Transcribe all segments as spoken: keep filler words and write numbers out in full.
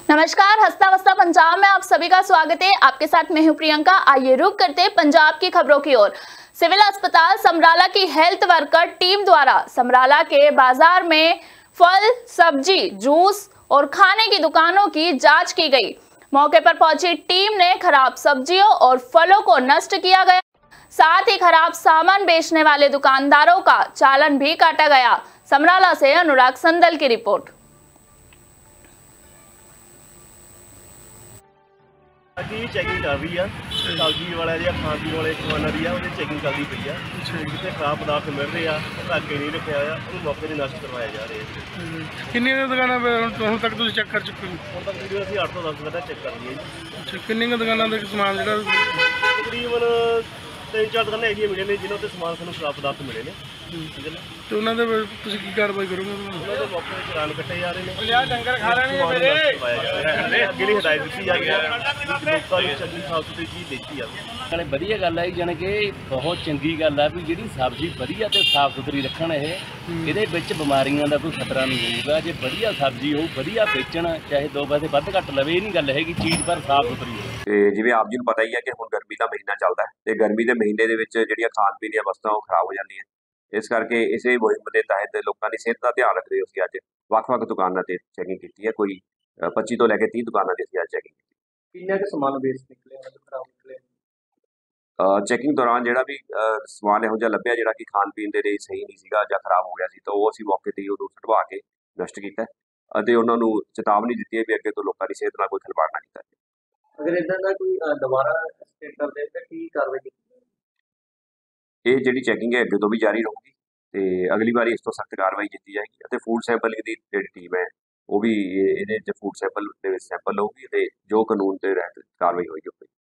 नमस्कार, हंसता वस्ता पंजाब में आप सभी का स्वागत है। आपके साथ मैं हूं प्रियंका। आइए रुक करते हैं पंजाब की खबरों की ओर। सिविल अस्पताल समराला की हेल्थ वर्कर टीम द्वारा समराला के बाजार में फल, सब्जी, जूस और खाने की दुकानों की जांच की गई। मौके पर पहुंची टीम ने खराब सब्जियों और फलों को नष्ट किया गया, साथ ही खराब सामान बेचने वाले दुकानदारों का चालान भी काटा गया। समराला से अनुराग संदल की रिपोर्ट। अभी चैकिंग कर रही है, सब्जी वाला या खाण पीण वाले दुकानों की वो चैकिंग चलती पई है। जितने खराब पदार्थ मिल रहे हैं ढाके नहीं रखा हुआ, उन्हें मौके पर नष्ट करवाया जा रहा है। किन्नी दुकानों पर हुण तक तुसीं चेक कर चुके हो? हुण तक वीडियो असीं आठ तो दस घंटा चेक कर लिए जी। अच्छा, किन्नी दुकानों का समान जो तकरीबन तीन चार दुकानें ऐसी मिले ने जिन्होंने तो समान सानूं खराब पदार्थ मिले ने। ठीक है ना, तो उन्होंने तुसीं की कार्रवाई करोगे? उन्होंने मौके पर चलान कट्टे जा रहे हैं। डंगर खा रहे हैं मेरे अगली हिदायत दी जा रही है, लोगों को चंगी साफ सुथरी चीज़ देखी जाए। नाले वधिया गल है, जाने कि बहुत चंगी गल है भी जिहड़ी सब्जी वधिया ते साफ सुथरी रखण, इहदे विच बीमारियां दा कोई खतरा नहीं होगा। जे वधिया सब्जी हो वधिया बेचण, चाहे दो पैसे वध घट लवे, ये नहीं गल हैगी, चीज़ पर साफ सुथरी हो। ਤੇ ਜਿਵੇਂ ਆਪ ਜੀ ਨੂੰ ਪਤਾ ਹੀ ਹੈ ਕਿ ਹੁਣ ਗਰਮੀ ਦਾ ਮਹੀਨਾ ਚੱਲਦਾ ਹੈ ਤੇ ਗਰਮੀ ਦੇ ਮਹੀਨੇ ਦੇ ਵਿੱਚ ਜਿਹੜੀਆਂ ਖਾਣ ਪੀਣ ਦੀਆਂ ਵਸਤਾਂ ਉਹ ਖਰਾਬ ਹੋ ਜਾਂਦੀਆਂ। ਇਸ ਕਰਕੇ ਇਸੇ ਮੁਹਿੰਮ ਦੇ ਤਹਿਤ ਲੋਕਾਂ ਦੀ ਸਿਹਤ ਦਾ ਧਿਆਨ ਰੱਖਦੇ ਹੋਏ ਅਸੀਂ ਅੱਜ ਵੱਖ-ਵੱਖ ਦੁਕਾਨਾਂ ਤੇ ਚੈਕਿੰਗ ਕੀਤੀ ਹੈ। ਕੋਈ ਪੱਚੀ ਤੋਂ ਲੈ ਕੇ ਤੀਹ ਦੁਕਾਨਾਂ ਤੇ ਅਸੀਂ ਅੱਜ ਚੈਕਿੰਗ ਕੀਤੀ। ਕਿੰਨਾ ਕੁ ਸਮਾਨ ਵੇਚ ਨਿਕਲਿਆ ਮਤਲਬ ਖਰਾਬ ਨਿਕਲਿਆ? ਚੈਕਿੰਗ ਦੌਰਾਨ ਜਿਹੜਾ ਵੀ ਸਮਾਨ ਇਹੋ ਜਿਹਾ ਲੱਭਿਆ ਜਿਹੜਾ ਕਿ ਖਾਣ ਪੀਣ ਦੇ ਲਈ ਸਹੀ ਨਹੀਂ ਸੀਗਾ ਜਾਂ ਖਰਾਬ ਹੋ ਗਿਆ ਸੀ, ਤਾਂ ਉਹ ਅਸੀਂ ਮੌਕੇ ਤੇ ਹੀ ਉਹਨੂੰ ਛੁਡਵਾ ਕੇ ਨਸ਼ਟ ਕੀਤਾ ਅਤੇ ਉਹਨਾਂ ਨੂੰ ਚੇਤਾਵਨੀ ਦਿੱਤੀ ਹੈ ਵੀ ਅੱਗੇ ਤੋਂ ਲੋਕਾਂ ਦੀ ਸਿਹਤ ਨਾਲ ਕੋਈ ਖਿਲਵਾੜ ਨਾ ਕੀਤਾ ਜਾਵੇ। ਅਗਰ ਇਦਾਂ ਦਾ ਕੋਈ ਦੁਬਾਰਾ ਸਟੇਟ ਕਰਦੇ ਤਾਂ ਕੀ ਕਾਰਵਾਈ ਕੀਤੀ? ਇਹ ਜਿਹੜੀ ਚੈਕਿੰਗ ਹੈ ਅੱਗੇ ਤੋਂ ਵੀ ਜਾਰੀ ਰਹੂਗੀ ਤੇ ਅਗਲੀ ਵਾਰੀ ਇਸ ਤੋਂ ਸਖਤ ਕਾਰਵਾਈ ਕੀਤੀ ਜਾਏਗੀ ਅਤੇ ਫੂਡ ਸੈਂਪਲਿੰਗ ਦੀ ਜਿਹੜੀ ਟੀਮ ਹੈ ਉਹ ਵੀ ਇਹਦੇ 'ਚ ਫੂਡ ਸੈਂਪਲ ਦੇ ਵਿੱਚ ਸੈਂਪਲ ਲਊਗੀ ਤੇ ਜੋ ਕਾਨੂੰਨ ਦੇ ਤਹਿਤ ਕਾਰਵਾਈ ਹੋਏਗੀ।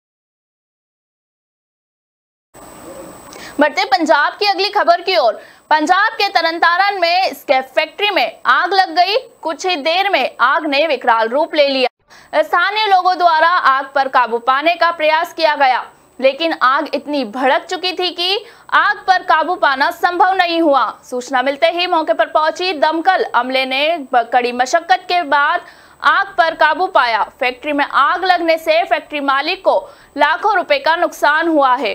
बढ़ते पंजाब की अगली खबर की ओर। पंजाब के तरनतारन में स्केप फैक्ट्री में आग लग गई। कुछ ही देर में आग ने विकराल रूप ले लिया। स्थानीय लोगों द्वारा आग पर काबू पाने का प्रयास किया गया, लेकिन आग इतनी भड़क चुकी थी कि आग पर काबू पाना संभव नहीं हुआ। सूचना मिलते ही मौके पर पहुंची दमकल अमले ने कड़ी मशक्कत के बाद आग पर काबू पाया। फैक्ट्री में आग लगने से फैक्ट्री मालिक को लाखों रुपए का नुकसान हुआ है।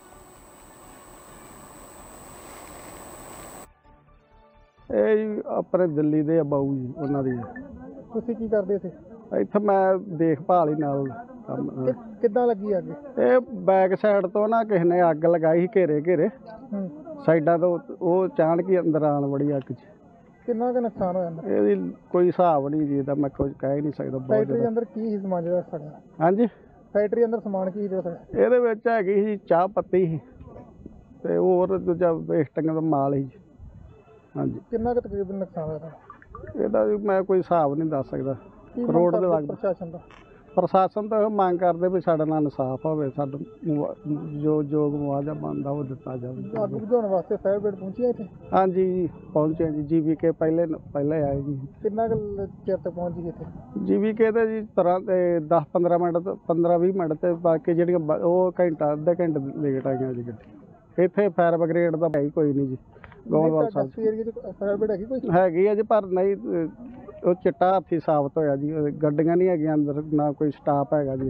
ਇਹ ਆਪਣੇ ਦਿੱਲੀ ਦੇ ਬਾਊ ਜੀ, ਉਹਨਾਂ ਦੀ। ਤੁਸੀਂ ਕੀ ਕਰਦੇ ਸੀ ਇੱਥੇ? ਮੈਂ ਦੇਖਭਾਲ ਹੀ ਨਾਲ ਕੰਮ। ਕਿੱਦਾਂ ਲੱਗੀ ਅੱਗ? ਇਹ ਬੈਕ ਸਾਈਡ ਤੋਂ ਨਾ ਕਿਸੇ ਨੇ ਅੱਗ ਲਗਾਈ ਸੀ, ਘੇਰੇ ਘੇਰੇ ਸਾਈਡਾਂ ਤੋਂ, ਉਹ ਅਚਾਨਕ ਹੀ ਅੰਦਰ ਆਣ ਵੜੀ ਅੱਗ 'ਚ। ਕਿੰਨਾ ਕੁ ਨੁਕਸਾਨ ਹੋਇਆ ਅੰਦਰ? ਇਹਦੀ ਕੋਈ ਹਿਸਾਬ ਨਹੀਂ ਜੀ, ਇਹਦਾ ਮੈਂ ਕੁਝ ਕਹਿ ਹੀ ਨਹੀਂ ਸਕਦਾ। ਫੈਕਟਰੀ ਦੇ ਅੰਦਰ ਕੀ ਸੀ ਸਮਾਨ ਜਿਹੜਾ ਸੜਿਆ? ਹਾਂਜੀ, ਫੈਕਟਰੀ ਅੰਦਰ ਸਮਾਨ ਕੀ ਜਿਹੜਾ ਸੜਿਆ? ਇਹਦੇ ਵਿੱਚ ਹੈਗੀ ਸੀ ਚਾਹ ਪੱਤੀ ਸੀ ਤੇ ਹੋਰ ਦੂਜਾ ਵੇਸਟਿੰਗ ਦਾ ਮਾਲ ਸੀ। ਹਾਂਜੀ। ਕਿੰਨਾ ਕੁ ਤਕਰੀਬਨ ਨੁਕਸਾਨ ਹੋਇਆ? ਇਹਦਾ ਵੀ ਮੈਂ ਕੋਈ ਹਿਸਾਬ ਨਹੀਂ ਦੱਸ ਸਕਦਾ। ਕਰੋੜ ਦੇ ਲੱਗ। ਪ੍ਰਸ਼ਾਸਨ ਦਾ ਪ੍ਰਸ਼ਾਸਨ ਤਾਂ ਮੰਗ ਕਰਦੇ ਵੀ ਸਾਡੇ ਨਾਲ ਇਨਸਾਫ ਹੋਵੇ, ਸਾਡਾ ਜੋ ਜੋ ਮੁਆਵਜ਼ਾ ਬਣਦਾ ਉਹ ਦਿੱਤਾ ਜਾਵੇ। ਅੱਗ ਬੁਝਾਉਣ ਵਾਸਤੇ ਫਾਇਰ ਬ੍ਰਿਗੇਡ ਪਹੁੰਚੀ ਹੈ ਇੱਥੇ? ਹਾਂਜੀ ਜੀ, ਪਹੁੰਚੇ ਜੀ। ਜੀ ਵੀ ਕੇ ਪਹਿਲੇ ਪਹਿਲੇ ਆਏ ਜੀ। ਕਿੰਨਾ ਕੁ ਚਿਰ ਤੱਕ ਪਹੁੰਚ ਗਈ ਇੱਥੇ? ਜੀ ਵੀ ਕੇ ਤੇ ਜੀ ਤਰ੍ਹਾਂ ਤੇ ਦਸ ਪੰਦਰਾਂ ਮਿੰਟ ਪੰਦਰਾਂ ਵੀਹ ਮਿੰਟ ਤੇ ਬਾਕੀ ਜਿਹੜੀਆਂ ਉਹ ਘੰਟਾ ਅੱਧੇ ਘੰਟੇ ਲੇਟ ਆਈਆਂ ਜੀ ਗੱਡੀ। ਇੱਥੇ ਫਾਇਰ ਬ੍ਰਿਗੇਡ ਦਾ ਹੈ ਹੀ ਕੋਈ ਨਹੀਂ ਜੀ। ਗੋਂਦਵਾਲ ਸਾਹਿਬ ਫਾਇਰ ਬ੍ਰਿਗੇਡ ਹੈਗੀ ਕੋਈ? ਹੈਗੀ ਆ ਜੀ, ਪਰ ਨਹੀਂ ਉਹ ਚਿੱਟਾ ਹੱਥੀ ਸਾਬਤ ਹੋਇਆ ਜੀ। ਗੱਡੀਆਂ नहीं है अंदर, ना कोई स्टाफ है जी।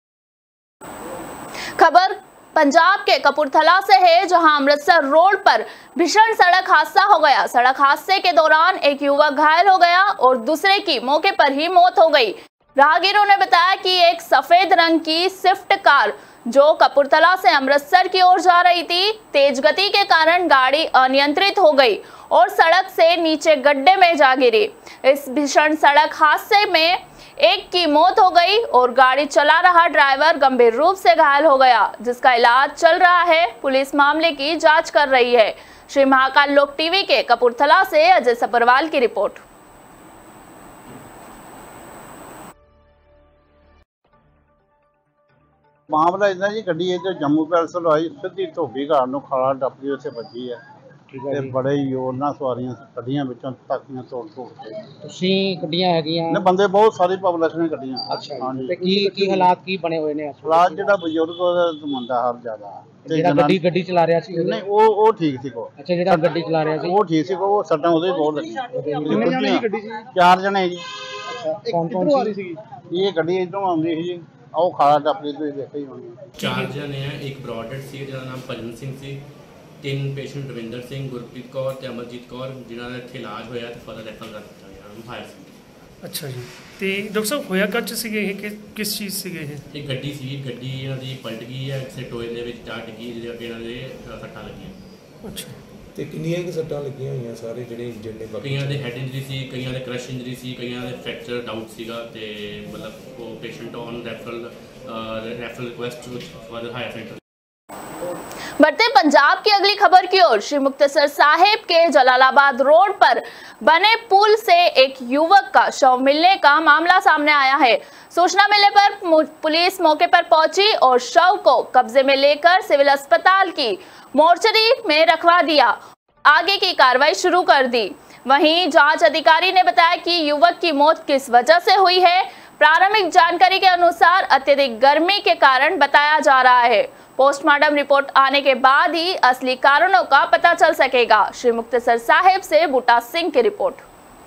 खबर पंजाब के कपूरथला से है, जहां अमृतसर रोड पर भीषण सड़क हादसा हो गया। सड़क हादसे के दौरान एक युवक घायल हो गया और दूसरे की मौके पर ही मौत हो गई। राहगीरों ने बताया कि एक सफेद रंग की स्विफ्ट कार जो कपूरथला से अमृतसर की ओर जा रही थी, तेज गति के कारण गाड़ी अनियंत्रित हो गई और सड़क से नीचे गड्ढे में जा गिरी। इस भीषण सड़क हादसे में एक की मौत हो गई और गाड़ी चला रहा ड्राइवर गंभीर रूप से घायल हो गया, जिसका इलाज चल रहा है। पुलिस मामले की जांच कर रही है। श्री महाकाल लोक टीवी के कपूरथला से अजय सपरवाल की रिपोर्ट। मामला इतना जी, गड्डी जो जम्मू पैलेस लो आई सीधी धोबी घाट नूं खाला टप्पदी उत्थे वजी है ते बड़े जोर नाल सवारियां कड्डियां विचों ताकियां तोड़ तोड़ के। ਤੁਸੀਂ ਗੱਡੀਆਂ ਹੈਗੀਆਂ ने बंदे बहुत सारी पॉपुलेशन ने कड्डियां। ਅੱਛਾ ਜੀ, ਤੇ ਕੀ ਕੀ ਹਾਲਾਤ ਕੀ ਬਣੇ ਹੋਏ ਨੇ? हालात जिहड़ा बजुर्ग ਉਹਦਾ ਮੁੰਡਾ ਹਾਲ ਜ਼ਿਆਦਾ ਤੇ ਜਿਹੜਾ ਗੱਡੀ ਗੱਡੀ ਚਲਾ ਰਿਹਾ ਸੀ? नहीं ਉਹ ਉਹ ठीक सी को। ਅੱਛਾ, ਜਿਹੜਾ ਗੱਡੀ ਚਲਾ ਰਿਹਾ ਸੀ ਉਹ ठीक सी को, ਉਹ ਸੱਟਾਂ ਉਹਦੇ ਬਹੁਤ ਲੱਗੀਆਂ। ਕਿੰਨੇ ਜਣੇ ਦੀ ਗੱਡੀ ਸੀ? ਚਾਰ ਜਣੇ जी। कौन कौन सी? ये गड्डी इधरों आਉਂਦੀ ਸੀ ਜੀ, ਉਹ ਖਾਲਾ ਟੱਪਦੀ ਤੁਸੀਂ ਦੇਖਿਆ ਹੀ ਹੋਣੀ। ਚਾਰ ਜਣੇ ਆ, ਇੱਕ ਬ੍ਰੌਡਡ ਸੀ ਜਿਹਦਾ ਨਾਮ ਭਜਨ ਸਿੰਘ ਸੀ, ਤਿੰਨ ਪੇਸ਼ੈਂਟ ਰਵਿੰਦਰ ਸਿੰਘ, ਗੁਰਪ੍ਰੀਤ ਕੌਰ ਤੇ ਅਮਰਜੀਤ ਕੌਰ, ਜਿਨ੍ਹਾਂ ਦਾ ਇੱਥੇ ਇਲਾਜ ਹੋਇਆ ਤੇ ਫਰਦਰ ਰੈਫਰ ਕਰ ਦਿੱਤਾ ਗਿਆ ਉਹਨੂੰ ਹਾਇਰ ਸਿੰਘ। ਅੱਛਾ ਜੀ, ਤੇ ਡਾਕਟਰ ਸਾਹਿਬ ਹੋਇਆ ਕੱਚ ਸੀਗੇ ਇਹ ਕਿ ਕਿਸ ਚੀਜ਼ ਸੀਗੇ ਇਹ? ਇਹ ਗੱਡੀ ਸੀ, ਗੱਡੀ ਇਹਨਾਂ ਦੀ ਪਲਟ ਗਈ ਹੈ, ਕਿਸੇ ਟੋਏ ਦੇ ਵਿੱਚ ਜਾ ਡਿੱਗੀ ਜਿਹਦੇ ਅੱਗੇ ਇਹਨਾਂ ਦੇ ਸੱਟਾਂ ਲੱਗੀਆਂ। ਅੱਛਾ, ਤੇ ਕਿੰਨੀਆਂ ਕਿ ਸੱਟਾਂ ਲੱਗੀਆਂ ਹੋਈਆਂ ਸਾਰੇ ਜਿਹੜੇ ਇੰਜਰਡ ਨੇ? ਕਈਆਂ ਦੇ ਹੈਡ ਇੰਜਰੀ ਸੀ, ਕਈਆਂ ਦੇ ਕ੍ਰਸ਼ ਇੰਜਰੀ ਸੀ, ਕਈਆਂ ਦੇ ਫ੍ਰੈਕਚਰ ਡਾਊਟ ਸੀਗਾ ਤੇ ਮਤਲਬ ਉਹ patient on referral referral request for higher center. बढ़ते पंजाब की अगली खबर की ओर। श्री मुक्तसर साहिब के जलालाबाद रोड पर बने पुल से एक युवक का शव मिलने का मामला सामने आया है। सूचना मिलने पर पुलिस मौके पर पहुंची और शव को कब्जे में लेकर सिविल अस्पताल की मोर्चरी में रखवा दिया, आगे की कार्रवाई शुरू कर दी। वहीं जांच अधिकारी ने बताया कि युवक की मौत किस वजह से हुई है, प्रारंभिक जानकारी के अनुसार अत्यधिक गर्मी के कारण बताया जा रहा है। पोस्टमार्टम रिपोर्ट आने के बाद ही असली कारणों का पता चल सकेगा। श्री मुक्तसर साहिब से बूटा सिंह की रिपोर्ट।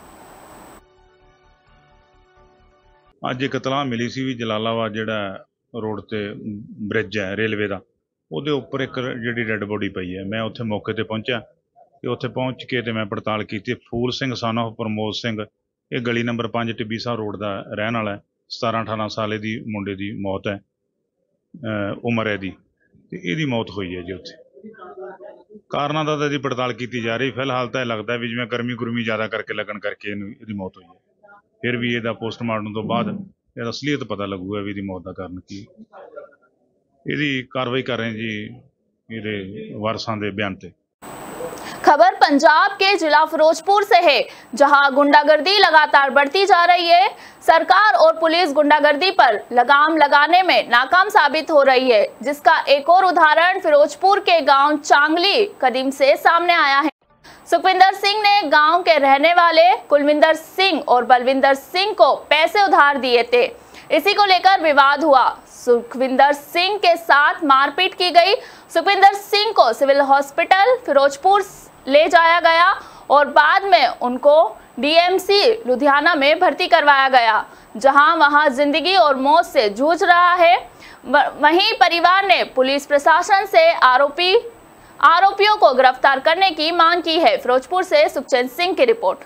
ਅੱਜ ਇੱਕ ਇਤਲਾਹ ਮਿਲੀ ਸੀ ਵੀ ਜਲਾਲਾਬਾਦ ਜਿਹੜਾ ਰੋਡ ਤੇ ਬ੍ਰਿਜ ਹੈ ਰੇਲਵੇ ਦਾ, ਉਹਦੇ ਉੱਪਰ ਇੱਕ ਜਿਹੜੀ ਡੈੱਡ ਬੋਡੀ ਪਈ ਹੈ। ਮੈਂ ਉੱਥੇ ਮੌਕੇ ਤੇ ਪਹੁੰਚਿਆ ਤੇ ਉੱਥੇ ਪਹੁੰਚ ਕੇ ਤੇ ਮੈਂ ਪੜਤਾਲ ਕੀਤੀ। ਫੂਲ ਸਿੰਘ ਸਨ ਆਫ ਪ੍ਰਮੋਦ ਸਿੰਘ, ਇਹ ਗਲੀ ਨੰਬਰ ਪੰਜ ਟਿੱਬੀ ਸਾਹਿਬ ਰੋਡ ਦਾ ਰਹਿਣ ਵਾਲਾ ਹੈ। ਸਤਾਰਾਂ ਅਠਾਰਾਂ ਸਾਲ ਦੀ ਮੁੰਡੇ ਦੀ ਮੌਤ ਹੈ, ਉਮਰ ਹੈ ਦੀ, ਤੇ ਇਹਦੀ ਮੌਤ ਹੋਈ ਹੈ ਜੀ ਉੱਥੇ। ਕਾਰਨਾਂ ਦਾ ਤਾਂ ਇਹਦੀ ਪੜਤਾਲ ਕੀਤੀ ਜਾ ਰਹੀ। ਫਿਲਹਾਲ ਤਾਂ ਇਹ ਲੱਗਦਾ ਵੀ ਜਿਵੇਂ ਗਰਮੀ ਗੁਰਮੀ ਜ਼ਿਆਦਾ ਕਰਕੇ ਲੱਗਣ ਕਰਕੇ ਇਹਨੂੰ ਇਹਦੀ ਮੌਤ ਹੋਈ ਹੈ। ਫਿਰ ਵੀ ਇਹਦਾ ਪੋਸਟਮਾਰਟਮ ਤੋਂ ਬਾਅਦ ਇਹਦਾ ਅਸਲੀਅਤ ਪਤਾ ਲੱਗੂਗਾ ਵੀ ਇਹਦੀ ਮੌਤ ਦਾ ਕਾਰਨ ਕੀ। ਇਹਦੀ ਕਾਰਵਾਈ ਕਰ ਰਹੇ ਜੀ ਇਹਦੇ ਵਾਰਸਾਂ ਦੇ ਬਿਆਨ ਤੇ। खबर पंजाब के जिला फिरोजपुर से है, जहां गुंडागर्दी लगातार बढ़ती जा रही है। सरकार और पुलिस गुंडागर्दी पर लगाम लगाने में नाकाम साबित हो रही है, जिसका एक और उदाहरण फिरोजपुर के गांव चांगली कदीम से सामने आया है। सुखविंदर सिंह ने गांव के रहने वाले कुलविंदर सिंह और बलविंदर सिंह को पैसे उधार दिए थे। इसी को लेकर विवाद हुआ। सुखविंदर सिंह के साथ मारपीट की गई। सुखविंदर सिंह को सिविल हॉस्पिटल फिरोजपुर ले जाया गया और बाद में उनको डीएमसी लुधियाना में भर्ती करवाया गया, जहां वहां जिंदगी और मौत से जूझ रहा है। वहीं परिवार ने पुलिस प्रशासन से आरोपी आरोपियों को गिरफ्तार करने की मांग की है। फिरोजपुर से सुखचैन सिंह की रिपोर्ट।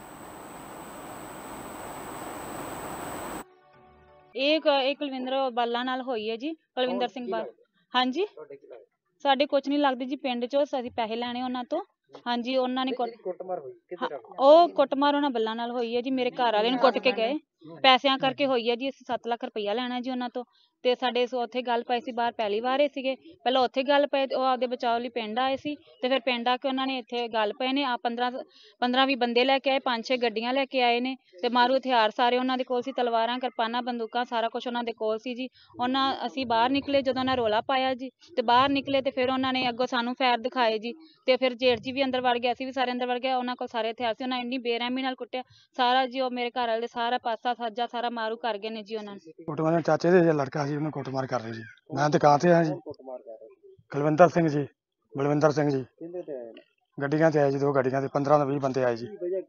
एक एक कुलविंदर बाला नाल होई है जी, कुलविंदर सिंह बाल। हाँ जी, ਸਾਡੇ ਕੁਝ ਨਹੀਂ ਲੱਗਦੀ ਜੀ, ਪਿੰਡ ਚੋਂ ਅਸੀਂ ਪੈਸੇ ਲੈਣੇ ਉਹਨਾਂ ਤੋਂ। ਹਾਂਜੀ, ਉਹਨਾਂ ਨੇ ਕੁੱਟਮਾਰ ਹੋਈ ਕਿੱਥੇ? ਉਹ ਕੁੱਟਮਾਰ ਉਹਨਾਂ ਬੱਲਾਂ ਨਾਲ ਹੋਈ ਹੈ ਜੀ। ਮੇਰੇ ਘਰ ਵਾਲੇ ਨੂੰ ਕੁੱਟ ਕੇ ਗਏ, ਪੈਸਿਆਂ ਕਰਕੇ ਹੋਈ ਹੈ ਜੀ। ਅਸੀਂ ਸੱਤ ਲੱਖ ਰੁਪਈਆ ਲੈਣਾ ਜੀ ਉਹਨਾਂ ਤੋਂ, ਤੇ ਸਾਡੇ ਉੱਥੇ ਗੱਲ ਪਈ ਸੀ ਬਾਹਰ ਪਹਿਲੀ ਵਾਰ ਇਹ ਸੀਗੇ। ਪਹਿਲਾਂ ਉੱਥੇ ਗੱਲ ਪਏ, ਉਹ ਆਪਦੇ ਬਚਾਅ ਲਈ ਪਿੰਡ ਆਏ ਸੀ, ਤੇ ਫਿਰ ਪਿੰਡ ਆ ਕੇ ਉਹਨਾਂ ਨੇ ਇੱਥੇ ਗੱਲ ਪਏ ਨੇ। ਆ ਪੰਦਰਾਂ ਪੰਦਰਾਂ ਵੀਹ ਬੰਦੇ ਲੈ ਕੇ ਆਏ, ਪੰਜ ਛੇ ਗੱਡੀਆਂ ਲੈ ਕੇ ਆਏ ਨੇ, ਤੇ ਮਾਰੂ ਹਥਿਆਰ ਸਾਰੇ ਉਹਨਾਂ ਦੇ ਕੋਲ ਸੀ, ਤਲਵਾਰਾਂ ਕਿਰਪਾਨਾਂ ਬੰਦੂਕਾਂ ਸਾਰਾ ਕੁਛ ਉਹਨਾਂ ਦੇ ਕੋਲ ਸੀ ਜੀ। ਉਹਨਾਂ ਅਸੀਂ ਬਾਹਰ ਨਿਕਲੇ, ਜਦੋਂ ਉਹਨਾਂ ਰੌਲਾ ਪਾਇਆ ਜੀ ਤੇ ਬਾਹਰ ਨਿਕਲੇ, ਤੇ ਫਿਰ ਉਹਨਾਂ ਨੇ ਅੱਗੋਂ ਸਾਨੂੰ ਫੈਰ ਦਿਖਾਏ ਜੀ। ਤੇ ਫਿਰ ਜੇਠ ਜੀ ਵੀ ਅੰਦਰ ਵੜ ਗਿਆ, ਅਸੀਂ ਵੀ ਸਾਰੇ ਅੰਦਰ ਵੜ ਗਏ। ਉਹਨਾਂ ਕੋਲ ਸਾਰੇ ਹਥਿਆਰ ਸੀ। ਉਹਨਾਂ ਇੰਨੀ ਬੇਰਹਿਮੀ ਨਾਲ ਕੁੱਟਿਆ ਸਾਰਾ ਜੀ। ਉਹ ਮੇਰੇ ਘਰ ਵਾਲੇ ਸਾਰਾ ਪਾਸਾ ਸੱਜਾ ਸਾਰਾ ਮਾਰੂ ਕਰ ਗਏ ਨੇ ਜੀ। ਉਹਨਾਂ ਨੇ ਕੁੱਟਮਾਰ ਚਾਚੇ ਦੇ ਲੜਕਾ ਸੀ, ਉਹਨੂੰ ਕੁੱਟਮਾਰ ਕਰ ਰਹੇ ਜੀ। ਮੈਂ ਦੁਕਾਨ ਤੇ ਆਇਆ ਜੀ। ਕੁਲਵਿੰਦਰ ਸਿੰਘ ਜੀ, ਬਲਵਿੰਦਰ ਸਿੰਘ ਜੀ, ਗੱਡੀਆਂ ਤੇ ਆਏ ਜੀ, ਦੋ ਗੱਡੀਆਂ ਤੇ ਪੰਦਰਾਂ ਤੋਂ ਵੀਹ ਬੰਦੇ ਆਏ ਜੀ।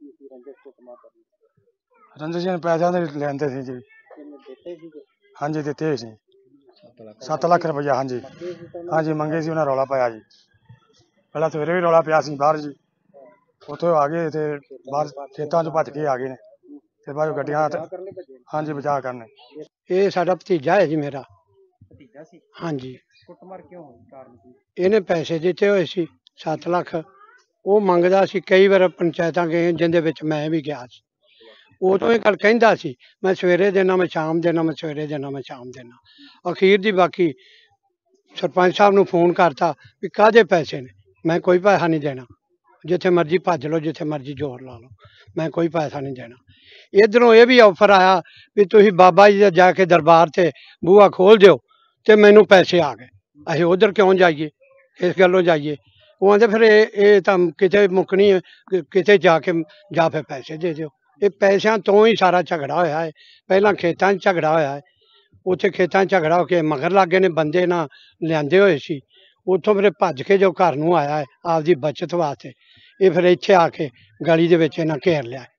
ਰੰਜਿਸ਼ ਪੈਸਿਆਂ ਦੇ ਲੈਂਦੇ ਸੀ ਜੀ। ਹਾਂਜੀ, ਦਿੱਤੇ ਹੋਏ ਸੀ ਸੱਤ ਲੱਖ ਰੁਪਈਆ। ਹਾਂਜੀ ਹਾਂਜੀ ਮੰਗੇ ਸੀ, ਉਹਨਾਂ ਰੌਲਾ ਪਾਇਆ ਜੀ। ਪਹਿਲਾਂ ਸਵੇਰੇ ਵੀ ਰੌਲਾ ਪਿਆ ਸੀ ਬਾਹਰ ਜੀ, ਉੱਥੋਂ ਆ ਗਏ ਤੇ ਬਾਹਰ ਖੇਤਾਂ 'ਚ ਭੱਜ ਕੇ ਆ ਗਏ ਨੇ, ਤੇ ਬਾਅਦ ਗੱਡੀਆਂ ਹਾਂਜੀ ਬਚਾਅ ਕਰਨੇ। ਇਹ ਸਾਡਾ ਭਤੀਜਾ ਹੈ ਜੀ, ਮੇਰਾ ਭਤੀਜਾ ਸੀ। ਹਾਂਜੀ। ਕੁੱਟਮਾਰ ਕਿਉਂ ਹੋਈ, ਕਾਰਨ ਕੀ? ਇਹਨੇ ਪੈਸੇ ਦਿੱਤੇ ਹੋਏ ਸੀ ਸੱਤ ਲੱਖ, ਉਹ ਮੰਗਦਾ ਸੀ। ਕਈ ਵਾਰ ਪੰਚਾਇਤਾਂ ਗਏ ਜਿਹਦੇ ਵਿੱਚ ਮੈਂ ਵੀ ਗਿਆ ਸੀ। ਉਦੋਂ ਇਹ ਗੱਲ ਕਹਿੰਦਾ ਸੀ, ਮੈਂ ਸਵੇਰੇ ਦੇਣਾ, ਮੈਂ ਸ਼ਾਮ ਦੇਣਾ, ਮੈਂ ਸਵੇਰੇ ਦੇਣਾ, ਮੈਂ ਸ਼ਾਮ ਦੇਣਾ। ਅਖੀਰ ਦੀ ਬਾਕੀ ਸਰਪੰਚ ਸਾਹਿਬ ਨੂੰ ਫੋਨ ਕਰਤਾ ਵੀ ਕਾਹਦੇ ਪੈਸੇ ਨੇ। ਮੈਂ ਕੋਈ ਪੈਸਾ ਨਹੀਂ ਦੇਣਾ, ਜਿੱਥੇ ਮਰਜ਼ੀ ਭੱਜ ਲਓ, ਜਿੱਥੇ ਮਰਜ਼ੀ ਜ਼ੋਰ ਲਾ ਲਓ, ਮੈਂ ਕੋਈ ਪੈਸਾ ਨਹੀਂ ਦੇਣਾ। ਇੱਧਰੋਂ ਇਹ ਵੀ ਆਫਰ ਆਇਆ ਵੀ ਤੁਸੀਂ ਬਾਬਾ ਜੀ ਦਾ ਜਾ ਕੇ ਦਰਬਾਰ 'ਤੇ ਬੂਹਾ ਖੋਲ੍ਹ ਦਿਓ ਤੇ ਮੈਨੂੰ ਪੈਸੇ ਆ ਗਏ। ਅਸੀਂ ਉੱਧਰ ਕਿਉਂ ਜਾਈਏ, ਇਸ ਗੱਲੋਂ ਜਾਈਏ। ਉਹ ਆਂਦੇ ਫਿਰ ਇਹ ਇਹ ਤਾਂ ਕਿਤੇ ਮੁੱਕਣੀ ਹੈ, ਕਿਤੇ ਜਾ ਕੇ ਜਾਂ ਫਿਰ ਪੈਸੇ ਦੇ ਦਿਓ। ਇਹ ਪੈਸਿਆਂ ਤੋਂ ਹੀ ਸਾਰਾ ਝਗੜਾ ਹੋਇਆ ਹੈ। ਪਹਿਲਾਂ ਖੇਤਾਂ 'ਚ ਝਗੜਾ ਹੋਇਆ ਹੈ, ਉੱਥੇ ਖੇਤਾਂ 'ਚ ਝਗੜਾ ਹੋ ਕੇ ਮਗਰ ਲਾਗੇ ਨੇ ਬੰਦੇ ਨਾ ਲਿਆਂਦੇ ਹੋਏ ਸੀ। ਉੱਥੋਂ ਫਿਰ ਭੱਜ ਕੇ ਜੋ ਘਰ ਨੂੰ ਆਇਆ ਹੈ ਆਪਦੀ ਬਚਤ ਵਾਸਤੇ, ਇਹ ਫਿਰ ਇੱਥੇ ਆ ਕੇ ਗਲੀ ਦੇ ਵਿੱਚ ਇਹਨਾਂ ਘੇਰ ਲਿਆ।